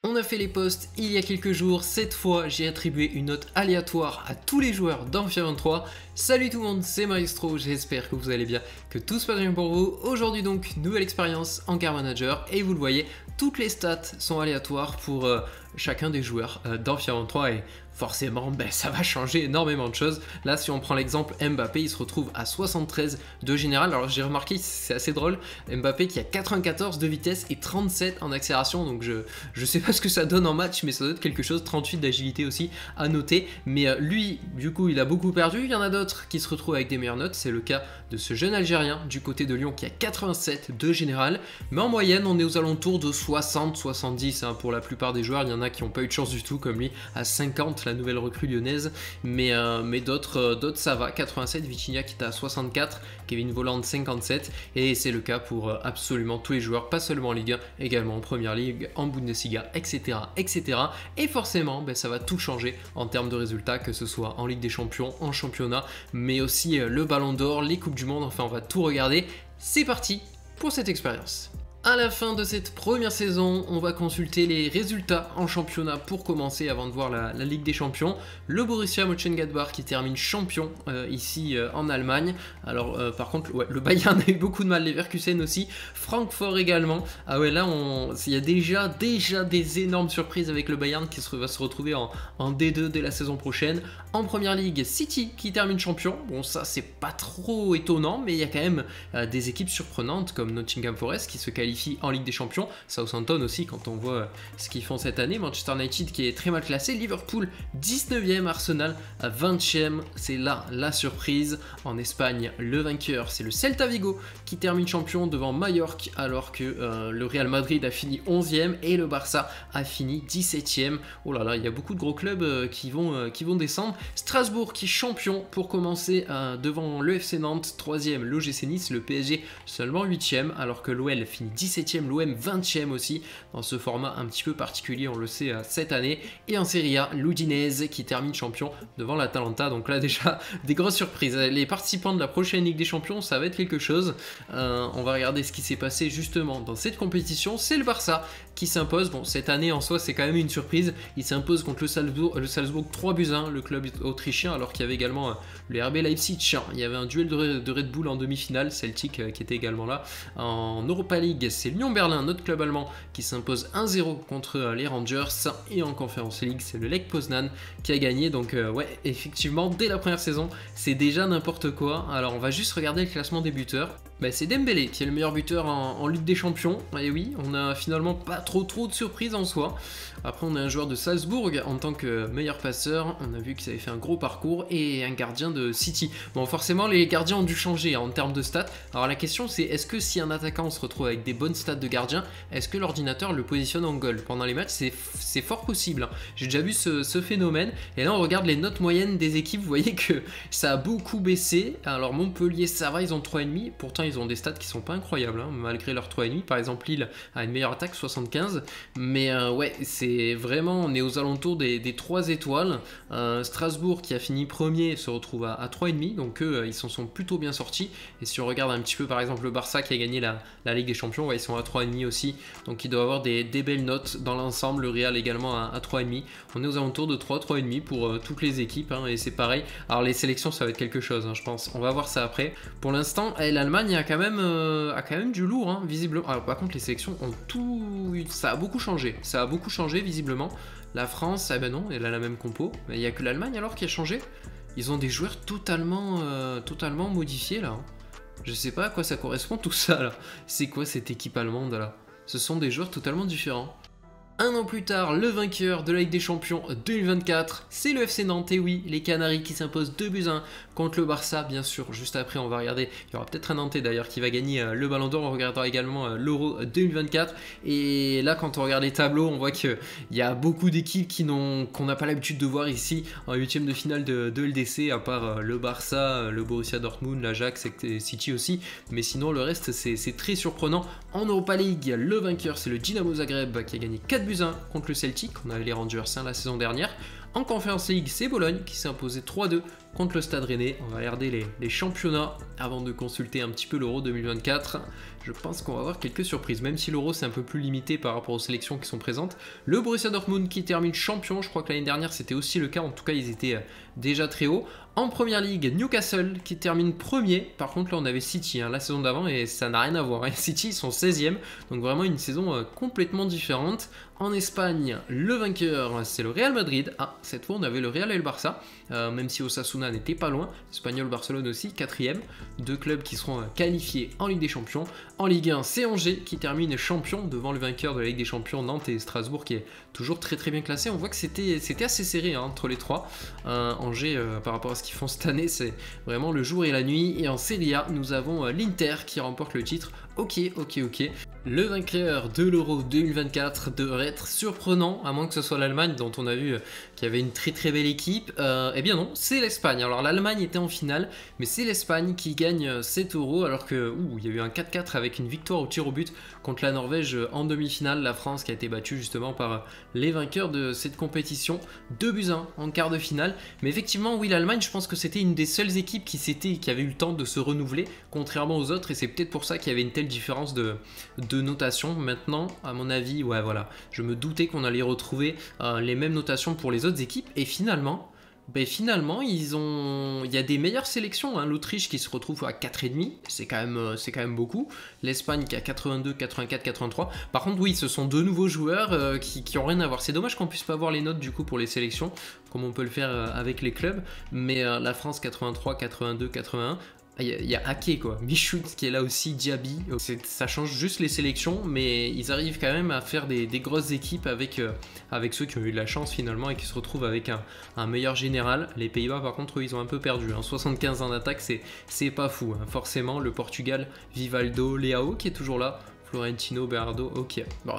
On a fait les posts il y a quelques jours, cette fois j'ai attribué une note aléatoire à tous les joueurs dans FIFA 23. Salut tout le monde, c'est Maestro, j'espère que vous allez bien, que tout se passe bien pour vous. Aujourd'hui donc, nouvelle expérience en Car Manager et vous le voyez, toutes les stats sont aléatoires pour chacun des joueurs dans FIFA 23 et forcément ça va changer énormément de choses. Là si on prend l'exemple Mbappé, il se retrouve à 73 de général. Alors j'ai remarqué, c'est assez drôle, Mbappé qui a 94 de vitesse et 37 en accélération, donc je sais pas ce que ça donne en match, mais ça doit être quelque chose. 38 d'agilité aussi à noter, mais lui du coup il a beaucoup perdu. Il y en a d'autres qui se retrouvent avec des meilleures notes, c'est le cas de ce jeune Algérien du côté de Lyon qui a 87 de général, mais en moyenne on est aux alentours de 60-70 hein, pour la plupart des joueurs. Il y en a qui n'ont pas eu de chance du tout comme lui à 50, la nouvelle recrue lyonnaise, mais d'autres ça va. 87, Vitinha qui est à 64, Kevin Volland 57, et c'est le cas pour absolument tous les joueurs, pas seulement en Ligue 1, également en Première Ligue, en Bundesliga, etc. etc. Et forcément ça va tout changer en termes de résultats, que ce soit en Ligue des Champions, en championnat, mais aussi le Ballon d'Or, les Coupes du Monde, enfin on va tout regarder. C'est parti pour cette expérience. À la fin de cette première saison, on va consulter les résultats en championnat pour commencer avant de voir la Ligue des Champions. Le Borussia Mönchengladbach qui termine champion ici en Allemagne. Alors par contre, ouais, le Bayern a eu beaucoup de mal, Leverkusen aussi, Francfort également. Ah ouais, là il y a déjà des énormes surprises avec le Bayern qui va se retrouver en D2 dès la saison prochaine. En Première Ligue, City qui termine champion. Bon, ça c'est pas trop étonnant, mais il y a quand même des équipes surprenantes comme Nottingham Forest qui se qualifie en Ligue des Champions, Southampton aussi quand on voit ce qu'ils font cette année, Manchester United qui est très mal classé, Liverpool 19e, Arsenal à 20e, c'est là la surprise. En Espagne, le vainqueur c'est le Celta Vigo qui termine champion devant Mallorca, alors que le Real Madrid a fini 11e et le Barça a fini 17e. Oh là là, il y a beaucoup de gros clubs qui vont descendre. Strasbourg qui est champion pour commencer devant le FC Nantes, 3e l'OGC Nice, le PSG seulement 8e, alors que l'OL finit 17e, l'OM 20e aussi, dans ce format un petit peu particulier, on le sait cette année. Et en Serie A, l'Udinese qui termine champion devant l'Atalanta. Donc là déjà, des grosses surprises. Les participants de la prochaine Ligue des Champions, ça va être quelque chose. On va regarder ce qui s'est passé justement dans cette compétition. C'est le Barça qui s'impose. Bon, cette année en soi, c'est quand même une surprise. Il s'impose contre le Salzbourg 3-1, le club autrichien, alors qu'il y avait également le RB Leipzig. Il y avait un duel de Red Bull en demi-finale, Celtic qui était également là. En Europa League, c'est Lyon-Berlin, notre club allemand, qui s'impose 1-0 contre les Rangers. Et en Conference League, c'est le Lech Poznan qui a gagné. Donc ouais, effectivement, dès la première saison, c'est déjà n'importe quoi. Alors on va juste regarder le classement des buteurs. C'est Dembélé qui est le meilleur buteur en Ligue des Champions. Et oui, on a finalement pas trop de surprises en soi. Après on a un joueur de Salzbourg en tant que meilleur passeur, on a vu qu'il avait fait un gros parcours, et un gardien de City. Bon, forcément les gardiens ont dû changer en termes de stats. Alors la question c'est, est-ce que si un attaquant se retrouve avec des bonnes stats de gardien, est-ce que l'ordinateur le positionne en goal pendant les matchs? C'est fort possible. J'ai déjà vu ce phénomène. Et là on regarde les notes moyennes des équipes, vous voyez que ça a beaucoup baissé. Alors Montpellier ça va, ils ont 3,5, pourtant ils ont des stats qui sont pas incroyables malgré leur 3,5. Par exemple Lille a une meilleure attaque, 75, mais ouais, c'est vraiment, on est aux alentours des 3 étoiles. Strasbourg qui a fini premier se retrouve à 3,5, donc eux ils s'en sont plutôt bien sortis. Et si on regarde un petit peu par exemple le Barça qui a gagné la Ligue des Champions, ouais, ils sont à 3,5 aussi, donc ils doivent avoir des belles notes dans l'ensemble. Le Real également à 3,5. On est aux alentours de 3,5 pour toutes les équipes, et c'est pareil. Alors les sélections ça va être quelque chose, je pense, on va voir ça après. Pour l'instant l'Allemagne a quand même du lourd, visiblement. Alors par contre les sélections ont ça a beaucoup changé visiblement. La France, non, elle a la même compo, mais il n'y a que l'Allemagne alors qui a changé. Ils ont des joueurs totalement modifiés là. Je sais pas à quoi ça correspond tout ça là. C'est quoi cette équipe allemande là? Ce sont des joueurs totalement différents. Un an plus tard, le vainqueur de la Ligue des Champions 2024, c'est le FC Nantes. Et oui, les Canaries qui s'imposent 2-1 contre le Barça, bien sûr. Juste après, on va regarder, il y aura peut-être un Nantais d'ailleurs qui va gagner le Ballon d'Or. On regardera également l'Euro 2024. Et là, quand on regarde les tableaux, on voit qu'il y a beaucoup d'équipes qu'on n'a pas l'habitude de voir ici en 8e de finale de LDC, à part le Barça, le Borussia Dortmund, l'Ajax et City aussi. Mais sinon, le reste, c'est très surprenant. En Europa League, le vainqueur, c'est le Dynamo Zagreb qui a gagné 4-1 contre le Celtic. On avait les Rangers la saison dernière. En Conference League, c'est Bologne qui s'est imposé 3-2 contre le Stade Rennais. On va regarder les championnats avant de consulter un petit peu l'Euro 2024. Je pense qu'on va avoir quelques surprises, même si l'Euro c'est un peu plus limité par rapport aux sélections qui sont présentes. Le Borussia Dortmund qui termine champion, je crois que l'année dernière c'était aussi le cas, en tout cas ils étaient déjà très hauts. En première ligue, Newcastle qui termine premier. Par contre là on avait City la saison d'avant et ça n'a rien à voir. City ils sont 16e, donc vraiment une saison complètement différente. En Espagne, le vainqueur c'est le Real Madrid. Ah, cette fois on avait le Real et le Barça, même si Osasuna n'était pas loin. Espagnol, Barcelone aussi, 4e. Deux clubs qui seront qualifiés en Ligue des Champions. En Ligue 1, c'est Angers qui termine champion devant le vainqueur de la Ligue des Champions, Nantes, et Strasbourg qui est toujours très bien classé. On voit que c'était assez serré entre les trois. Angers, par rapport à ce qu'ils font cette année, c'est vraiment le jour et la nuit. Et en Serie A, nous avons l'Inter qui remporte le titre. Ok. Le vainqueur de l'Euro 2024 devrait être surprenant, à moins que ce soit l'Allemagne, dont on a vu qu'il y avait une très belle équipe. Eh bien non, c'est l'Espagne. Alors l'Allemagne était en finale, mais c'est l'Espagne qui gagne cet Euro, alors que il y a eu un 4-4 avec une victoire au tir au but contre la Norvège en demi-finale. La France qui a été battue justement par les vainqueurs de cette compétition, 2-1 en quart de finale. Mais effectivement, oui, l'Allemagne, je pense que c'était une des seules équipes qui avait eu le temps de se renouveler, contrairement aux autres, et c'est peut-être pour ça qu'il y avait une telle différence de notation. Maintenant, à mon avis, ouais, voilà, je me doutais qu'on allait retrouver les mêmes notations pour les autres équipes, et finalement, il y a des meilleures sélections. L'Autriche qui se retrouve à 4,5, c'est quand même beaucoup. L'Espagne qui a 82, 84, 83. Par contre, oui, ce sont deux nouveaux joueurs qui ont rien à voir. C'est dommage qu'on puisse pas voir les notes du coup pour les sélections, comme on peut le faire avec les clubs. Mais la France 83, 82, 81. Il y a Ake quoi, Michoud qui est là aussi, Diaby, ça change juste les sélections, mais ils arrivent quand même à faire des grosses équipes avec ceux qui ont eu de la chance finalement et qui se retrouvent avec un meilleur général. Les Pays-Bas par contre eux, ils ont un peu perdu, 75 en attaque, c'est pas fou, forcément. Le Portugal, Vivaldo, Leao qui est toujours là, Florentino, Bernardo, ok. Bon,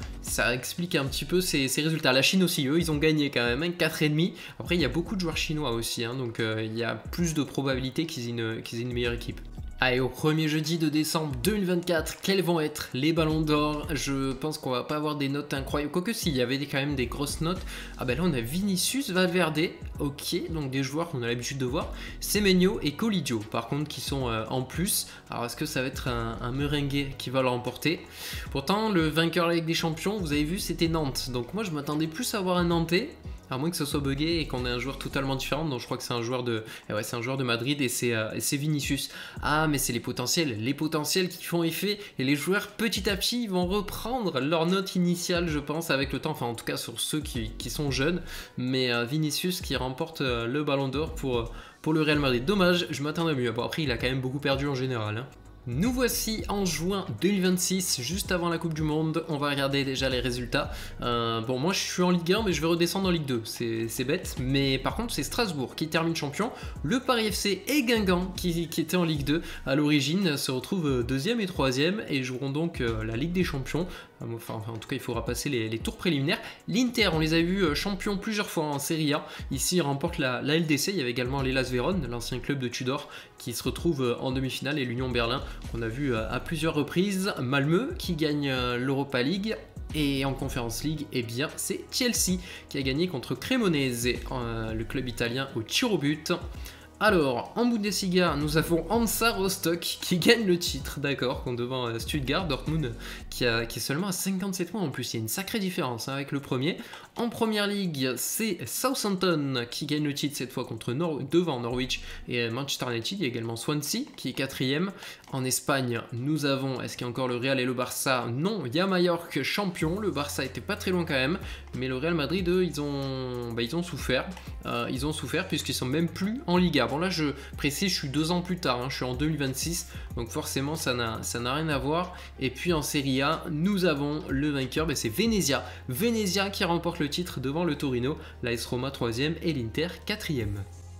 ça explique un petit peu ces résultats. La Chine aussi, eux, ils ont gagné quand même, 4,5. Après, il y a beaucoup de joueurs chinois aussi, donc il y a plus de probabilités qu'ils aient une meilleure équipe. Allez, au premier jeudi de décembre 2024, quels vont être les ballons d'or? Je pense qu'on va pas avoir des notes incroyables. Quoique si, il y avait quand même des grosses notes. Ah ben là, on a Vinicius, Valverde, ok, donc des joueurs qu'on a l'habitude de voir. Semenyo et Colidio, par contre, qui sont en plus. Alors, est-ce que ça va être un merengue qui va le remporter? Pourtant, le vainqueur de la Ligue des Champions, vous avez vu, c'était Nantes. Donc moi, je m'attendais plus à voir un Nantais, à moins que ce soit buggé et qu'on ait un joueur totalement différent. Donc je crois que c'est un joueur de Madrid et c'est Vinicius. Ah, mais c'est les potentiels qui font effet, et les joueurs petit à petit vont reprendre leur note initiale, je pense, avec le temps, enfin en tout cas sur ceux qui sont jeunes. Mais Vinicius qui remporte le ballon d'or pour le Real Madrid. Dommage, je m'attendais à mieux. Bon, après il a quand même beaucoup perdu en général, Nous voici en juin 2026, juste avant la Coupe du Monde. On va regarder déjà les résultats. Bon, moi je suis en Ligue 1, mais je vais redescendre en Ligue 2. C'est bête, mais par contre c'est Strasbourg qui termine champion. Le Paris FC et Guingamp, qui était en Ligue 2 à l'origine, se retrouvent 2e et 3e et joueront donc la Ligue des Champions. Enfin, en tout cas, il faudra passer les tours préliminaires. L'Inter, on les a vus champions plusieurs fois en Serie A. Ici, ils remportent la LDC. Il y avait également l'Hellas Vérone, l'ancien club de Tudor, qui se retrouve en demi-finale, et l'Union Berlin, qu'on a vu à plusieurs reprises. Malmö, qui gagne l'Europa League. Et en Conference League, eh bien, c'est Chelsea qui a gagné contre Cremonese, le club italien au tir au but. Alors, en Bundesliga, nous avons Hansa Rostock qui gagne le titre, d'accord, contre devant Stuttgart, Dortmund qui est seulement à 57 points en plus. Il y a une sacrée différence avec le premier. En première ligue, c'est Southampton qui gagne le titre cette fois devant Norwich et Manchester United. Il y a également Swansea qui est 4e. En Espagne, nous avons, est-ce qu'il y a encore le Real et le Barça? Non, il y a Mallorca champion. Le Barça était pas très loin quand même, mais le Real Madrid, eux, ils ont souffert. Ils ont souffert puisqu'ils sont même plus en Liga. Bon là, je précise, je suis 2 ans plus tard, je suis en 2026, donc forcément ça n'a rien à voir. Et puis en Serie A, nous avons le vainqueur, c'est Venezia. Venezia qui remporte le titre devant le Torino, l'AS Roma 3e et l'Inter 4e.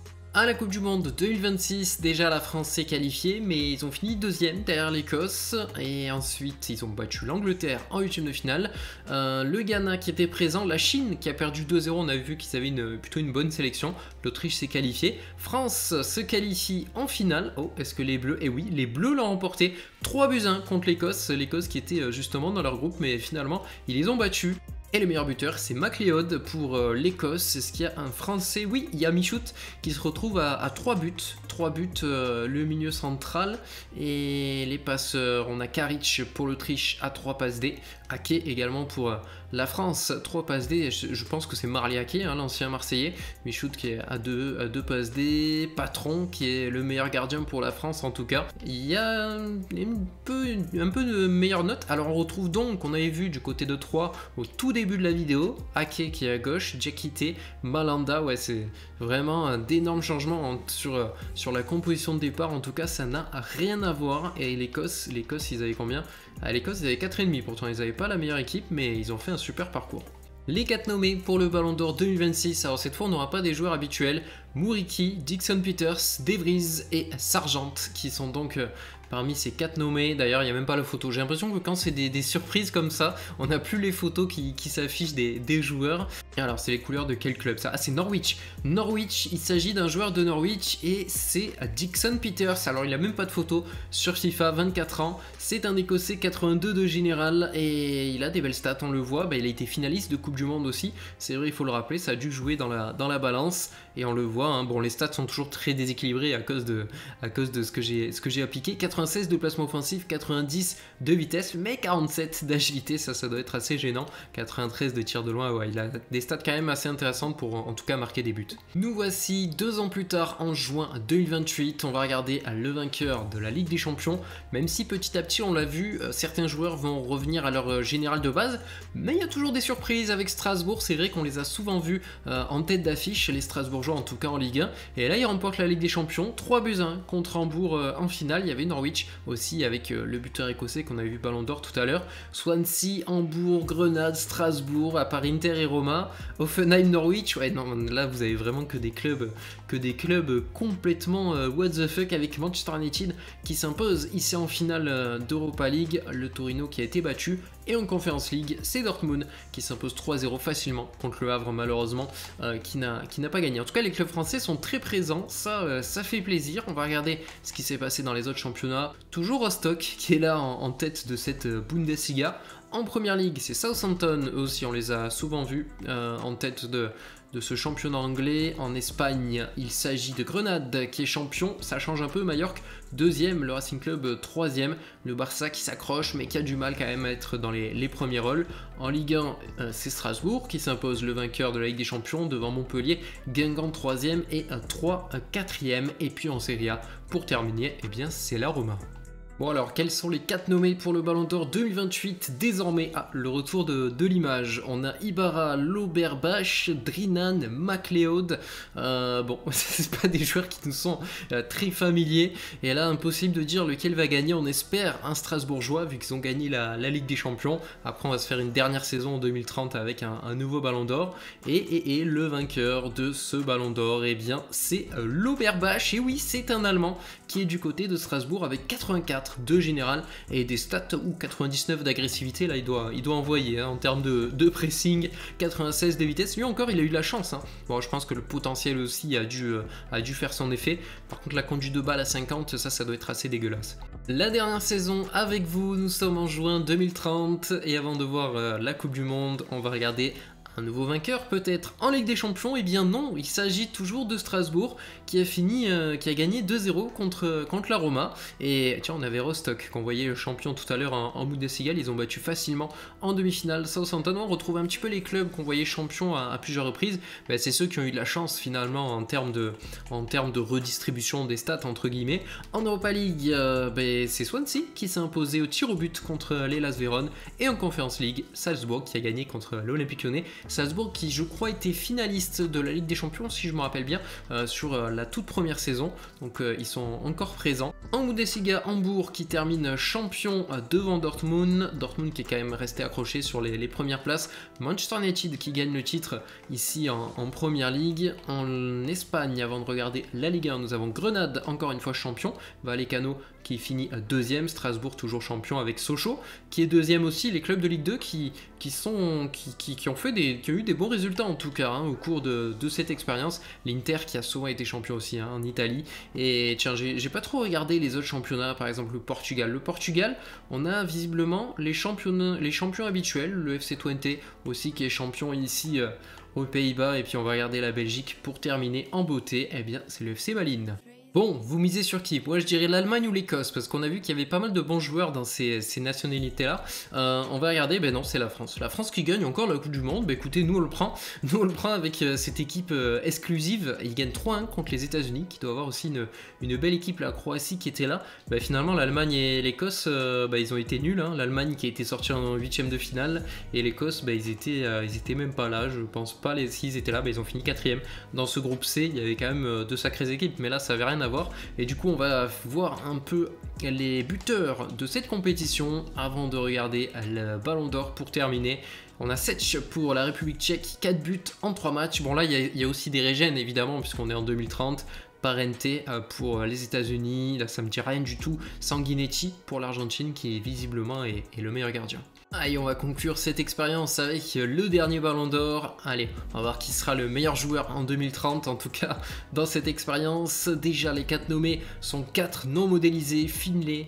À la Coupe du Monde 2026, déjà la France s'est qualifiée, mais ils ont fini 2e derrière l'Écosse, et ensuite ils ont battu l'Angleterre en 8e de finale, le Ghana qui était présent, la Chine qui a perdu 2-0, on a vu qu'ils avaient plutôt une bonne sélection, l'Autriche s'est qualifiée, France se qualifie en finale. Oh, est-ce que les Bleus, eh oui, les Bleus l'ont remporté 3-1 contre l'Écosse qui était justement dans leur groupe, mais finalement ils les ont battus. Et le meilleur buteur, c'est McLeod pour l'Écosse. Est-ce qu'il y a un Français? Oui, il y a Michout qui se retrouve à 3 buts. 3 buts, le milieu central. Et les passeurs, on a Karic pour l'Autriche à 3 passes D. Ake également pour la France, 3 passes D. Je pense que c'est Marley Ake, hein, l'ancien Marseillais. Michout qui est à 2 passes D. Patron qui est le meilleur gardien pour la France en tout cas. Il y a un peu de meilleure note. Alors on retrouve donc, on avait vu du côté de 3 au tout début de la vidéo, Ake qui est à gauche, Diakité, Malanda. Ouais, c'est vraiment d'énormes changements sur la composition de départ. En tout cas, ça n'a rien à voir. Et l'Écosse, ils avaient combien? À l'Écosse, ils avaient 4,5. Pourtant, ils n'avaient pas la meilleure équipe, mais ils ont fait un super parcours. Les 4 nommés pour le Ballon d'Or 2026, alors cette fois on n'aura pas des joueurs habituels, Muriqi, Dixon Peters, De Vries et Sargent qui sont donc parmi ces 4 nommés. D'ailleurs il n'y a même pas la photo, j'ai l'impression que quand c'est des surprises comme ça, on n'a plus les photos qui s'affichent des joueurs. Et alors c'est les couleurs de quel club ça? Ah, c'est Norwich. Norwich, il s'agit d'un joueur de Norwich et c'est Dixon Peters. Alors il n'a même pas de photo sur FIFA, 24 ans, c'est un Écossais, 82 de général et il a des belles stats, on le voit. Il a été finaliste de Coupe du Monde aussi, c'est vrai, il faut le rappeler, ça a dû jouer dans la balance et on le voit, hein. Bon, les stats sont toujours très déséquilibrés à cause de ce que j'ai appliqué. 96 de placement offensif, 90 de vitesse, mais 47 d'agilité, ça doit être assez gênant. 93 de tir de loin, ouais, il a des stats quand même assez intéressantes pour en tout cas marquer des buts. Nous voici 2 ans plus tard, en juin 2028, on va regarder le vainqueur de la Ligue des Champions, même si petit à petit on l'a vu, certains joueurs vont revenir à leur général de base, mais il y a toujours des surprises avec Strasbourg. C'est vrai qu'on les a souvent vus en tête d'affiche, les Strasbourgeois en tout cas en Ligue 1, et là ils remportent la Ligue des Champions, 3-1 contre Hambourg en finale. Il y avait Norwich aussi avec le buteur écossais qu'on avait vu Ballon d'Or tout à l'heure, Swansea, Hambourg, Grenade, Strasbourg, à part Inter et Roma, Hoffenheim, Norwich. Ouais, non, là vous avez vraiment que des clubs complètement what the fuck, avec Manchester United qui s'impose ici en finale d'Europa League, le Torino qui a été battu, et en Conference League c'est Dortmund qui s'impose 3-0 facilement contre le Havre malheureusement, qui n'a pas gagné. En tout cas les clubs français sont très présents, ça fait plaisir. On va regarder ce qui s'est passé dans les autres championnats. Toujours Rostock qui est là en tête de cette Bundesliga. En première ligue, c'est Southampton, eux aussi on les a souvent vus en tête de ce championnat anglais. En Espagne, il s'agit de Grenade qui est champion, ça change un peu. Majorque, 2e, le Racing Club 3e, le Barça qui s'accroche mais qui a du mal quand même à être dans les premiers rôles. En Ligue 1, c'est Strasbourg qui s'impose, le vainqueur de la Ligue des Champions, devant Montpellier, Guingamp 3e et 3 4e. Et puis en Serie A, pour terminer, eh bien c'est la Roma. Bon alors, quels sont les 4 nommés pour le Ballon d'Or 2028 désormais? Ah, le retour de l'image. On a Ibarra, Lauberbach, Drinan, McLeod. Bon, c'est pas des joueurs qui nous sont très familiers. Et là, impossible de dire lequel va gagner. On espère un Strasbourgeois, vu qu'ils ont gagné la Ligue des Champions. Après, on va se faire une dernière saison en 2030 avec un nouveau Ballon d'Or. Et le vainqueur de ce Ballon d'Or, eh bien, c'est Lauberbach. Et oui, c'est un Allemand qui est du côté de Strasbourg avec 84 de général et des stats ou 99 d'agressivité. Là il doit envoyer, hein, en termes de pressing, 96 de vitesse. Lui encore il a eu de la chance, hein. Bon, je pense que le potentiel aussi a dû faire son effet. Par contre la conduite de balle à 50, ça doit être assez dégueulasse. La dernière saison avec vous, nous sommes en juin 2030 et avant de voir la Coupe du Monde, on va regarder un nouveau vainqueur peut-être en Ligue des Champions. Eh bien non, il s'agit toujours de Strasbourg qui a gagné 2-0 contre la Roma. Et tiens, on avait Rostock qu'on voyait champion tout à l'heure en Bundesliga, ils ont battu facilement en demi-finale Southampton. On retrouve un petit peu les clubs qu'on voyait champions à plusieurs reprises. Ben, c'est ceux qui ont eu de la chance finalement en termes de redistribution des stats entre guillemets. En Europa League, c'est Swansea qui s'est imposé au tir au but contre l'Hellas Vérone. Et en Conference League, Salzbourg qui a gagné contre l'Olympique Lyonnais. Salzbourg qui je crois était finaliste de la Ligue des Champions si je me rappelle bien sur la toute première saison, donc ils sont encore présents. En Bundesliga, Hambourg qui termine champion devant Dortmund qui est quand même resté accroché sur les premières places. Manchester United qui gagne le titre ici en première ligue. En Espagne, avant de regarder la Ligue 1, nous avons Grenade encore une fois champion, Vallecano qui finit 2e, Strasbourg toujours champion avec Sochaux qui est 2e aussi. Les clubs de Ligue 2 qui qui ont eu des bons résultats en tout cas au cours de cette expérience. L'Inter qui a souvent été champion aussi en Italie. Et tiens, j'ai pas trop regardé les autres championnats, par exemple le Portugal. Le Portugal, on a visiblement les champions habituels, le FC Twente aussi qui est champion ici aux Pays-Bas. Et puis on va regarder la Belgique pour terminer en beauté. Eh bien, c'est le FC Malines. Bon, vous misez sur qui? Moi je dirais l'Allemagne ou l'Écosse, parce qu'on a vu qu'il y avait pas mal de bons joueurs dans ces nationalités-là. On va regarder, ben non, c'est la France. La France qui gagne encore la Coupe du Monde. Ben écoutez, nous on le prend. Nous on le prend avec cette équipe exclusive. Ils gagnent 3-1 contre les États-Unis, qui doit avoir aussi une belle équipe, la Croatie qui était là. Ben, finalement, l'Allemagne et l'Écosse, ils ont été nuls. L'Allemagne qui a été sortie en 8ème de finale, et l'Écosse, ils étaient même pas là. Je pense pas s'ils étaient là, ils ont fini 4ème. Dans ce groupe C, il y avait quand même de sacrées équipes, mais là ça avait rien à voir. Et du coup on va voir un peu les buteurs de cette compétition avant de regarder le Ballon d'Or pour terminer. On a 7 pour la République tchèque, 4 buts en 3 matchs. Bon là il y a aussi des régènes évidemment puisqu'on est en 2030. Parente pour les États-Unis, là ça me dit rien du tout. Sanguinetti pour l'Argentine qui visiblement est le meilleur gardien. Allez, on va conclure cette expérience avec le dernier Ballon d'Or. Allez, on va voir qui sera le meilleur joueur en 2030, en tout cas dans cette expérience. Déjà, les 4 nommés sont 4 non modélisés, Finlay,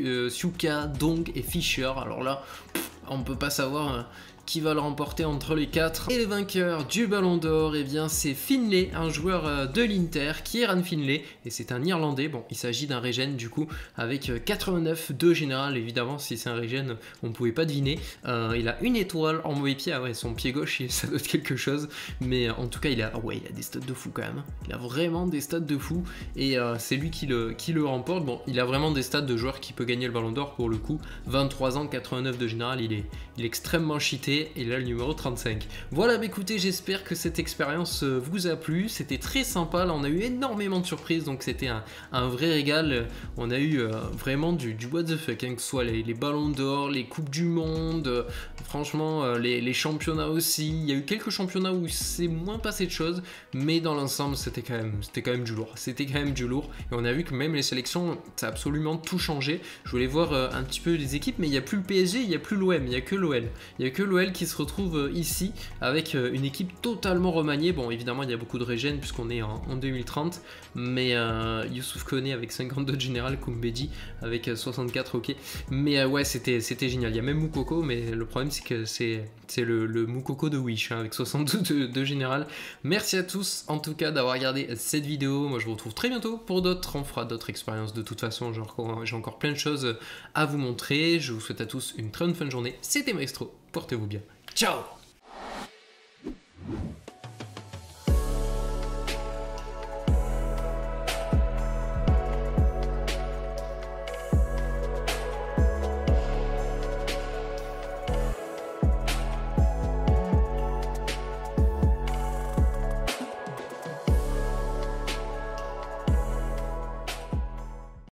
Siuka, Dong et Fischer. Alors là, on ne peut pas savoir qui va le remporter entre les 4. Et le vainqueur du Ballon d'Or, eh bien c'est Finlay, un joueur de l'Inter, Kieran Finlay, et c'est un Irlandais. Bon, il s'agit d'un régène du coup, avec 89 de général, évidemment, si c'est un régène, on ne pouvait pas deviner. Il a une étoile en mauvais pied, ah ouais, son pied gauche, ça doit être quelque chose, mais en tout cas, il a des stats de fou quand même. Il a vraiment des stats de fou, et c'est lui qui le remporte. Bon, il a vraiment des stats de joueur qui peut gagner le Ballon d'Or pour le coup. 23 ans, 89 de général, il est extrêmement cheaté. Et là le numéro 35. Voilà, bah écoutez, j'espère que cette expérience vous a plu. C'était très sympa, là on a eu énormément de surprises, donc c'était un vrai régal. On a eu vraiment du what the fuck, que ce soit les ballons d'or, les coupes du monde, franchement les championnats aussi. Il y a eu quelques championnats où c'est moins passé de choses, mais dans l'ensemble c'était quand même du lourd. C'était quand même du lourd, et on a vu que même les sélections, ça a absolument tout changé. Je voulais voir un petit peu les équipes, mais il n'y a plus le PSG, il n'y a plus l'OM, il n'y a que l'OL. Il n'y a que l'OL qui se retrouve ici avec une équipe totalement remaniée. Bon, évidemment il y a beaucoup de régènes puisqu'on est en 2030, mais Youssouf Koné avec 52 de général, Koumbedi avec 64, ok, mais ouais, c'était génial. Il y a même Moukoko, mais le problème c'est que c'est le Moukoko de Wish avec 62 de général. Merci à tous en tout cas d'avoir regardé cette vidéo. Moi je vous retrouve très bientôt pour d'autres, on fera d'autres expériences de toute façon. J'ai encore plein de choses à vous montrer. Je vous souhaite à tous une très bonne fin de journée. C'était Maestro, portez-vous bien. Ciao!